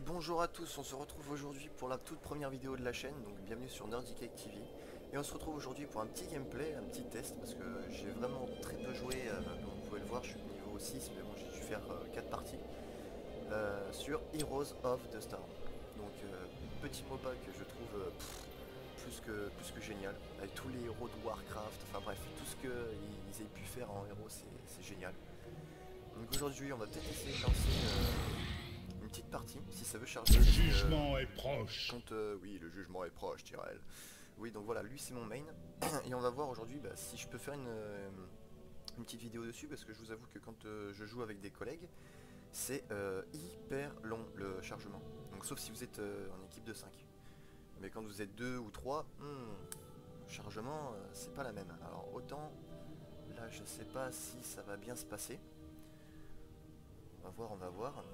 bonjour à tous, on se retrouve aujourd'hui pour la toute première vidéo de la chaîne, donc bienvenue sur Nerdy Cake TV. Et on se retrouve aujourd'hui pour un petit gameplay, un petit test, parce que j'ai vraiment très peu joué, comme vous pouvez le voir, je suis niveau 6, mais bon j'ai dû faire 4 parties, sur Heroes of the Storm. Donc petit MOBA que je trouve plus que génial, avec tous les héros de Warcraft, enfin bref, tout ce qu'ils aient pu faire en héros, c'est génial. Donc aujourd'hui on va peut-être essayer de lancer une petite partie, si ça veut charger. Le jugement est proche. Oui, le jugement est proche, Tyrell. Oui, donc voilà, lui c'est mon main. Et on va voir aujourd'hui si je peux faire une petite vidéo dessus, parce que je vous avoue que quand je joue avec des collègues, c'est hyper long le chargement. Donc sauf si vous êtes en équipe de 5. Mais quand vous êtes 2 ou 3, le chargement c'est pas la même. Alors autant, là je sais pas si ça va bien se passer. On va voir, on va voir.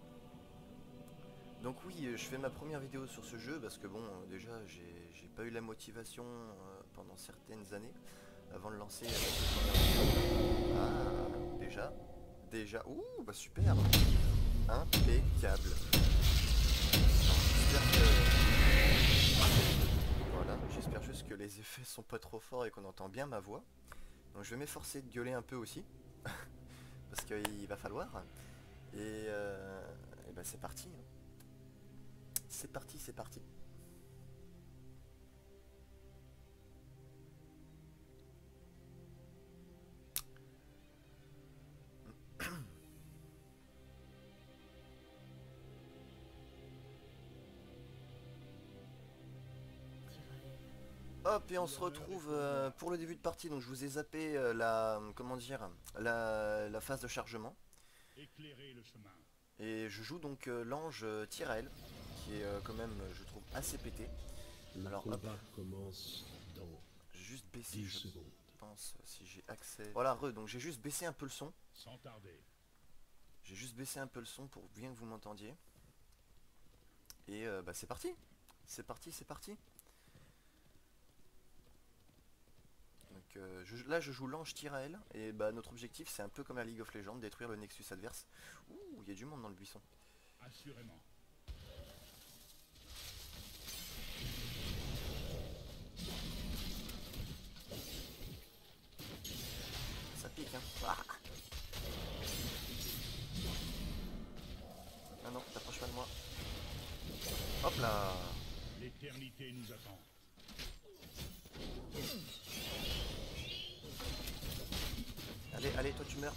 Donc oui, je fais ma première vidéo sur ce jeu parce que bon, déjà j'ai pas eu la motivation pendant certaines années avant de lancer déjà, ouh, bah super, impeccable. Voilà, j'espère juste que les effets sont pas trop forts et qu'on entend bien ma voix. Donc je vais m'efforcer de gueuler un peu aussi, parce qu'il va falloir. Et bah c'est parti. C'est parti, c'est parti. Hop, et on se retrouve pour le début de partie. Donc je vous ai zappé comment dire, la phase de chargement. Éclairer le chemin. Et je joue donc l'ange Tyrell, qui est quand même, je trouve, assez pété. Le combat commence dans j'ai juste baissé, 10 je secondes. pense, si j'ai accès. Voilà, donc j'ai juste baissé un peu le son. Sans tarder. J'ai juste baissé un peu le son pour bien que vous m'entendiez. Et bah c'est parti. C'est parti, c'est parti. Donc là je joue l'ange Tyrell et bah notre objectif c'est un peu comme la League of Legends, détruire le Nexus adverse. Ouh, il y a du monde dans le buisson. Assurément. Ça pique hein. Ah, ah non, t'approches pas de moi. Hop là. L'éternité nous attend. Allez, allez, toi tu meurs.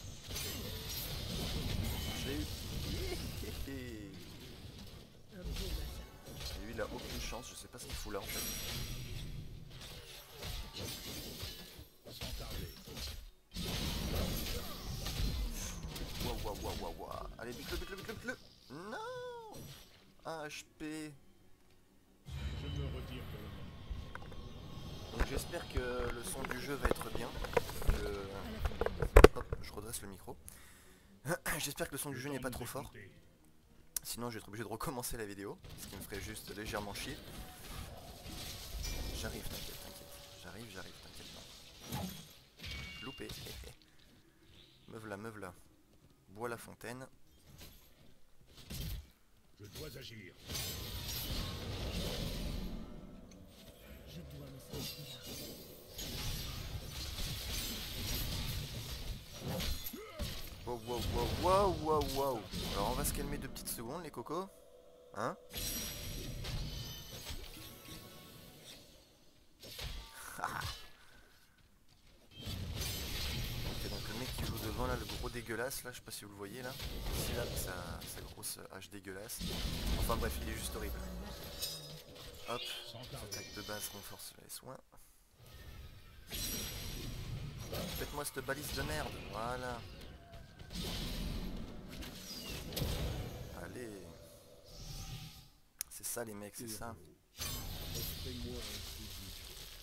Je l'ai eu. Et lui il a aucune chance, je sais pas ce qu'il fout là en fait. Sans tarder. Waouh. Allez, bute-le. Non. 1 HP. Je me retire pour le moment. Donc j'espère que le son du jeu va être bien. Hop, je redresse le micro. J'espère que le son du jeu n'est pas trop fort. Sinon je vais être obligé de recommencer la vidéo, ce qui me ferait juste légèrement chier. J'arrive, t'inquiète. J'arrive, t'inquiète pas. Loupé. Me v'là. Bois la fontaine. Je dois agir. Je dois me sentir. Wow. Alors on va se calmer 2 petites secondes les cocos. Hein? Ok, donc le mec qui joue devant là, le gros dégueulasse là, je sais pas si vous le voyez là. Ici là, avec sa grosse hache dégueulasse. Enfin bref, il est juste horrible. Hop, attaque de base renforce les soins. Faites-moi cette balise de merde, voilà. Allez. C'est ça les mecs, c'est ça. Offrez-moi un tribut.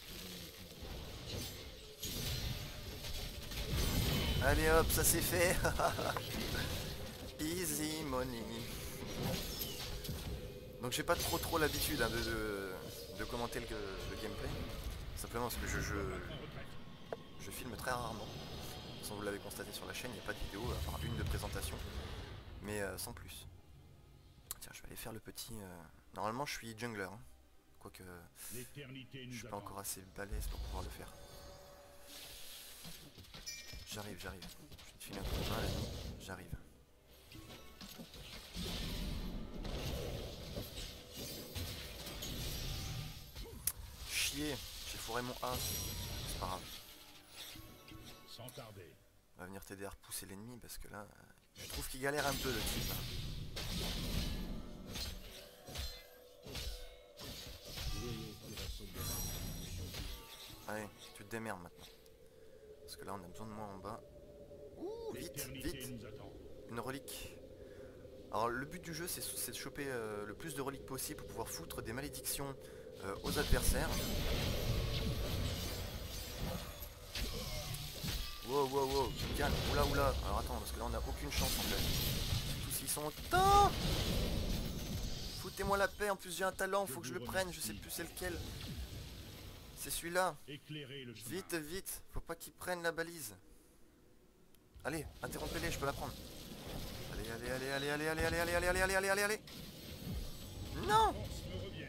Allez hop, ça c'est fait. Easy money. Donc j'ai pas trop l'habitude hein, de commenter le gameplay. Simplement parce que je filme très rarement. Sans vous l'avez constaté sur la chaîne, il n'y a pas de vidéo, à part une de présentation. Mais sans plus. Tiens, je vais aller faire le petit... Normalement je suis jungler, hein. Quoique L'éternité je nous suis pas attend. encore assez balèze pour pouvoir le faire. J'arrive. Je vais te filer un coup de main l'ami, j'arrive. Chier, j'ai fourré mon A. C'est pas grave. Sans tarder. On va venir t'aider à repousser l'ennemi parce que là, je trouve qu'il galère un peu le type. Voyons qui ressemblera à une illusion. Allez, tu te démerdes maintenant. Parce que là on a besoin de moi en bas. Ouh, vite, L'éternité vite. nous attend. Une relique. Alors le but du jeu c'est de choper le plus de reliques possible pour pouvoir foutre des malédictions aux adversaires. Wow, calme, oula. Alors attends, parce que là on a aucune chance en fait. Surtout s'ils sont autant. Foutez-moi la paix, en plus j'ai un talent, faut que je le prenne, je sais plus c'est lequel. C'est celui-là. Éclairer le chemin. Vite, faut pas qu'ils prennent la balise. Allez, interrompez-les, je peux la prendre. Allez. Non! Force me revient.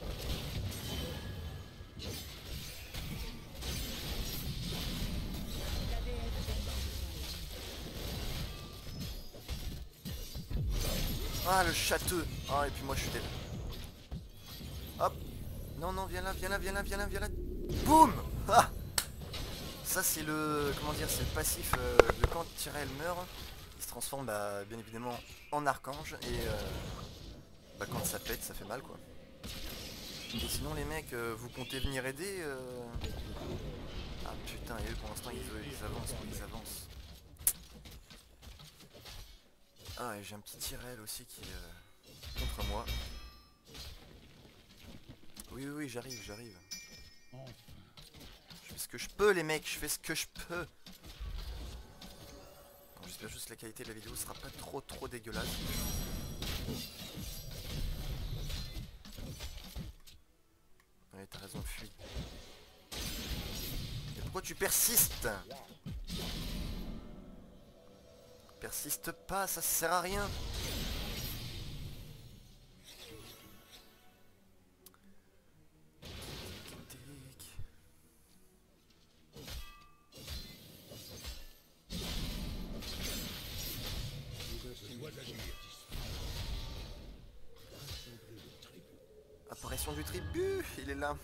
Ah, le châteux! Ah, et puis moi je suis dead. Hop! Non, viens là. Boum! Ah! Ça c'est le... Comment dire? C'est le passif de quand Tyrell meurt. Il se transforme bien évidemment en archange et quand ça pète ça fait mal quoi. Et sinon les mecs, vous comptez venir aider Ah putain, et eux pour l'instant ils avancent. Ah et j'ai un petit Tyrell aussi qui est contre moi. Oui, j'arrive. Enfin. Je fais ce que je peux les mecs, je fais ce que je peux. J'espère juste que la qualité de la vidéo sera pas trop dégueulasse. Ouais, t'as raison, fuis. Mais pourquoi tu persistes? Persiste pas, ça sert à rien. Je dois agir. Apparition du tribut, il est là.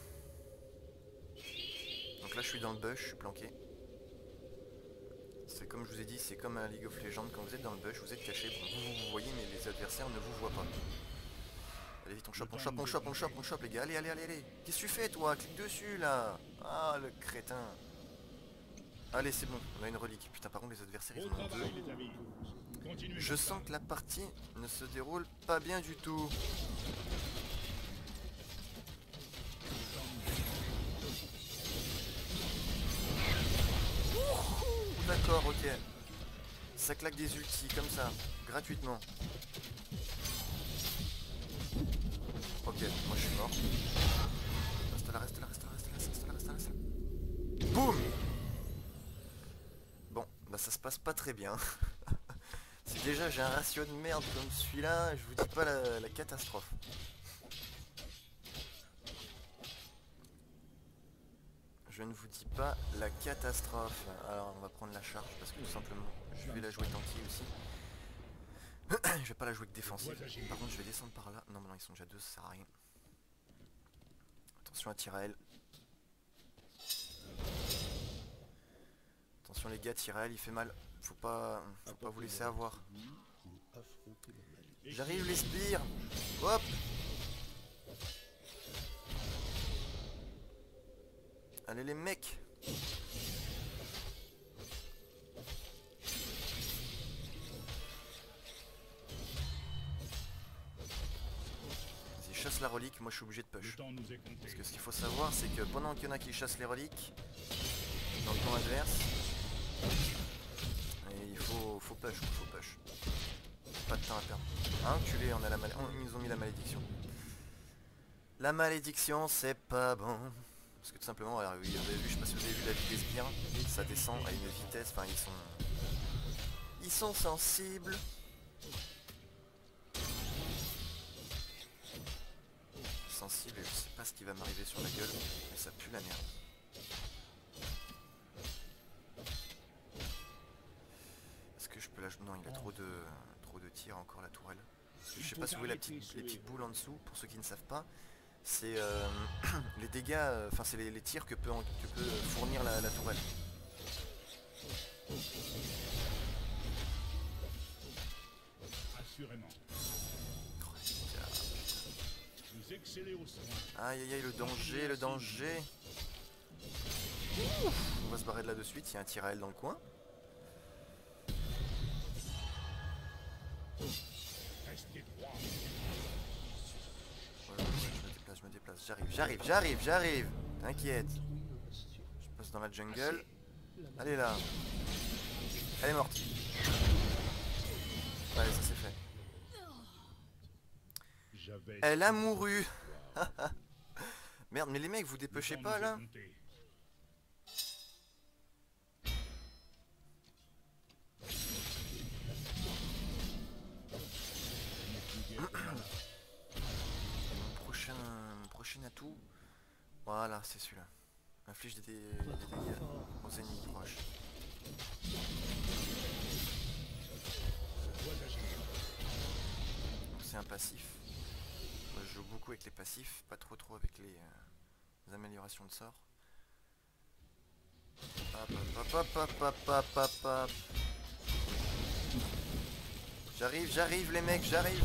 Donc là je suis dans le bush, je suis planqué. C'est comme je vous ai dit, c'est comme un League of Legends, quand vous êtes dans le bush, vous êtes caché, bon, vous voyez mais les adversaires ne vous voient pas. Allez vite, on chope les gars, allez. Qu'est-ce que tu fais toi? Clique dessus là. Ah le crétin. Allez c'est bon, on a une relique. Putain par contre les adversaires ils Au en ont deux. travail, les amis. Continuez. Je sens que la partie ne se déroule pas bien du tout. D'accord, ok. Ça claque des ultis comme ça, gratuitement. Ok, moi je suis mort. Reste là. Boum! Bon, bah ça se passe pas très bien. Si déjà j'ai un ratio de merde comme celui-là, je vous dis pas la catastrophe. Je ne vous dis pas la catastrophe. Alors on va prendre la charge parce que tout simplement je vais la jouer tanky aussi. Je vais pas la jouer que défensive. Par contre je vais descendre par là. Non mais non ils sont déjà deux, ça sert à rien. Attention à Tyrell. Attention les gars, Tyrell il fait mal. Faut pas vous laisser avoir. J'arrive les sbires. Hop. Allez les mecs. Vas-y chasse la relique, moi je suis obligé de Le push. temps nous est compté. Parce que ce qu'il faut savoir c'est que pendant qu'il y en a qui chassent les reliques dans le camp adverse, et il faut push, pas de temps à perdre. Hein, culé, on a ils nous ont mis la malédiction. La malédiction c'est pas bon. Parce que tout simplement, alors, oui, vous avez vu, je sais pas si vous avez vu la vie des sbires, ça descend à une vitesse, enfin ils sont sensibles. insensible et je sais pas ce qui va m'arriver sur la gueule, mais ça pue la merde. Est-ce que je peux la... Non, il a trop de tirs encore la tourelle. Je sais pas si vous voyez les petites boules en dessous, pour ceux qui ne savent pas. C'est les dégâts, enfin c'est les tirs que peut fournir la tourelle. Assurément. Vous excellez au soin. Aïe aïe aïe, le danger, le danger. Ouf, on va se barrer de là de suite, il y a un tir à elle dans le coin. Restez droit. Voilà, je me déplace, j'arrive. T'inquiète. Je passe dans la jungle. Allez là. Elle est morte. Allez, ça c'est fait. Elle a mouru. Merde, mais les mecs, vous dépêchez pas là? Mon prochain atout. Voilà, c'est celui-là. Inflige des dégâts aux ennemis proches. C'est un passif. Moi, je joue beaucoup avec les passifs, pas trop avec les améliorations de sort. Hop. J'arrive les mecs, j'arrive.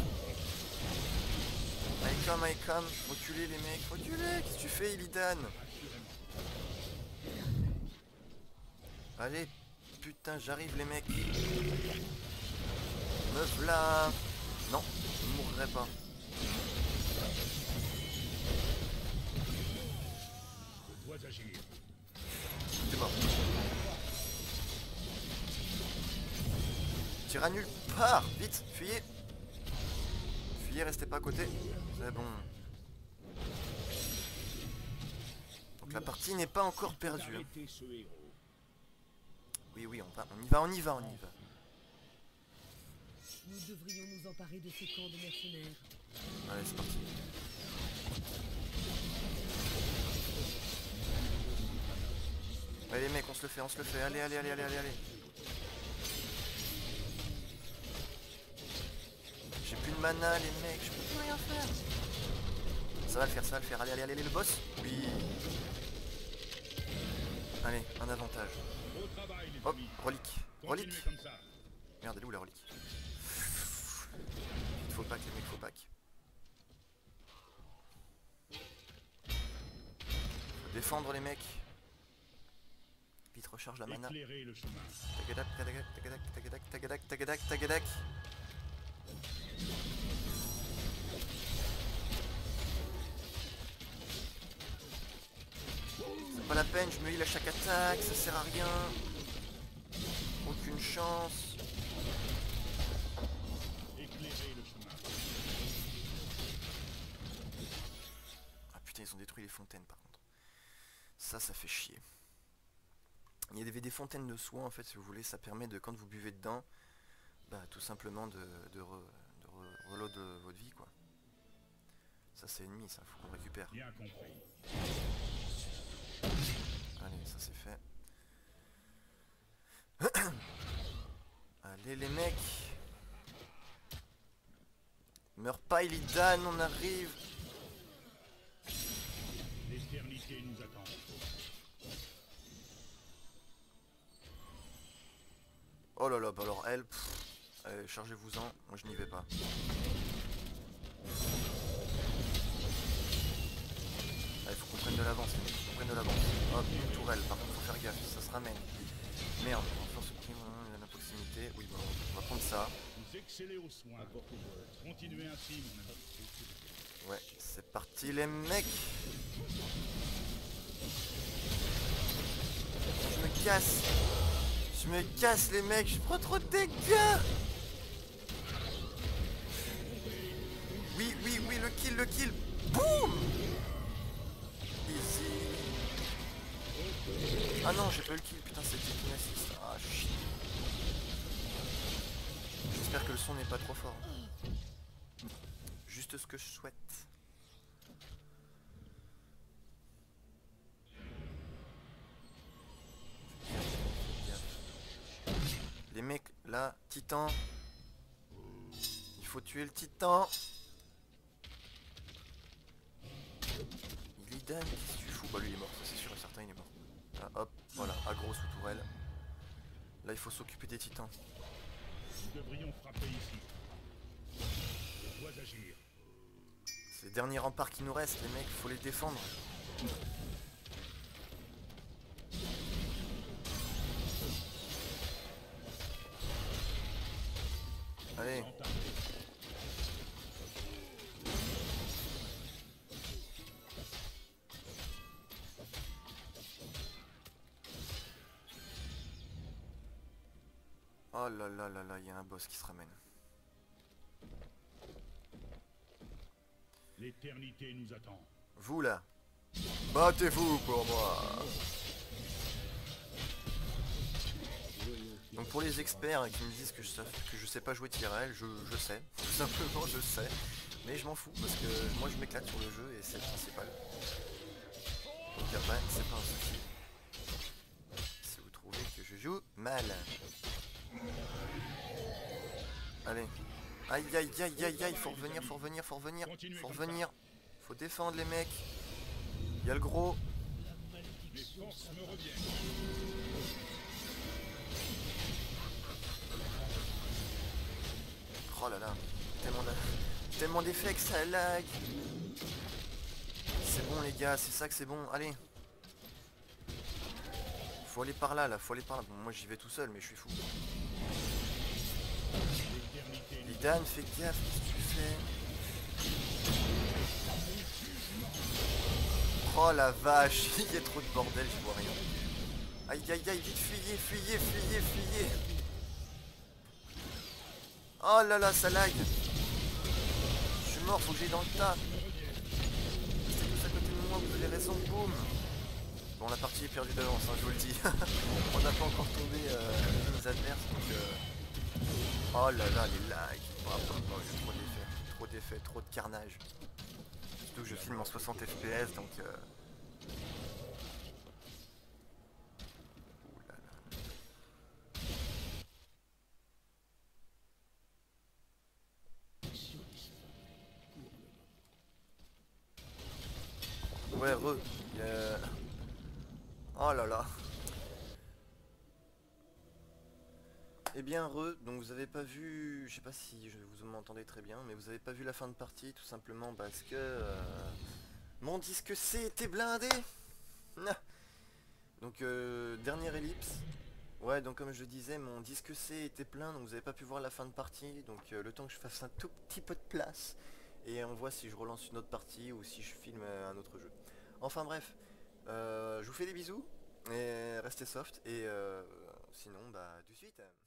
I come, reculez les mecs, reculez, qu'est-ce que tu fais Illidan? Allez, putain, j'arrive les mecs. Me v'là. Non, je ne mourrai pas. C'est mort. Tire nulle part. Vite, fuyez. Fuyez, restez pas à côté. C'est bon. Donc la partie n'est pas encore perdue. Hein. Oui, on y va. Nous devrions nous emparer de ces camps de mercenaires. Allez, c'est parti. Allez les mecs, on se le fait. Allez. J'ai plus de mana les mecs, je peux plus rien faire. Ça va le faire. Allez, le boss. Oui. Allez, un avantage. Hop, relique. Merde, elle est où la relique? Faut pack les mecs, faut défendre les mecs. Vite, recharge la mana. Tagadak. C'est pas la peine, je me heal à chaque attaque, ça sert à rien. Aucune chance. Ah putain, ils ont détruit les fontaines par contre. Ça fait chier. Il y a des fontaines de soins en fait, si vous voulez, ça permet de, quand vous buvez dedans, bah tout simplement de reload votre vie quoi. Ça c'est ennemi, ça faut qu'on récupère. Bien compris. Allez, ça c'est fait. Allez les mecs. Meurs pas Illidan, on arrive. L'éternité nous attend. Oh là là, bah alors elle, allez, chargez-vous-en, moi je n'y vais pas. Allez, faut qu'on prenne de l'avance, les mecs, faut qu'on prenne de l'avance. Hop, une tourelle, par contre faut faire gaffe, ça se ramène. Merde, on va faire ce petit moment, il y en a à proximité. Oui, bon, on va prendre ça. Vous excellez aux soins. Continuez ainsi, mon ami. Ouais, c'est parti les mecs. Je me casse les mecs, je prends trop de dégâts. Oui, le kill. Boum. Easy. Ah non, j'ai pas eu le kill, putain, c'était une assist. Ah shit. J'espère que le son n'est pas trop fort. Juste ce que je souhaite. Les mecs, là, titan. Il faut tuer le titan. Illidan, qu'est-ce que tu fous? Bah lui il est mort, ça c'est sûr et certain, il est mort. Là, hop, voilà, aggro sous tourelle. Là il faut s'occuper des titans. Nous devrions frapper ici. Je dois agir. C'est les derniers remparts qui nous restent, les mecs, faut les défendre. Allez. Oh là là là là, il y a un boss qui se ramène. L'éternité nous attend. Vous là, battez-vous pour moi. Donc pour les experts qui me disent que je sais pas jouer TRL, je sais, tout simplement je sais, mais je m'en fous parce que moi je m'éclate sur le jeu et c'est le principal. Donc après c'est pas un souci si vous trouvez que je joue mal. Allez, aïe aïe aïe aïe aïe, faut revenir, faut revenir, faut revenir, faut revenir, faut défendre les mecs. Il y a le gros. Les forces me reviennent. Oh là là, tellement d'effets que ça lag. C'est bon les gars, c'est ça que c'est bon, allez. Faut aller par là, faut aller par là. Bon, moi j'y vais tout seul, mais je suis fou. Illidan, fais gaffe, qu'est-ce que tu fais? Oh la vache, il y a trop de bordel, je vois rien. Aïe aïe aïe, vite fuyez, fuyez, fuyez, fuyez. Oh là là, ça lag. Je suis mort, faut que j'aille dans le tas. Restez tous à côté de moi, vous avez raison, boum. Bon, la partie est perdue d'avance, hein, je vous le dis. On n'a pas encore tombé les adverses, donc... Oh là là, les lags. Oh, j'ai trop d'effets, trop de carnage. Surtout que je filme en 60 fps, donc... Ouh là là. Ouais, oh là là. Eh bien, donc vous avez pas vu, je sais pas si vous m'entendez très bien, mais vous avez pas vu la fin de partie, tout simplement parce que mon disque C était blindé. Donc, dernière ellipse. Ouais, donc comme je disais, mon disque C était plein, donc vous avez pas pu voir la fin de partie, donc le temps que je fasse un tout petit peu de place, et on voit si je relance une autre partie ou si je filme un autre jeu. Enfin bref, je vous fais des bisous, et restez soft, et sinon, bah, de suite.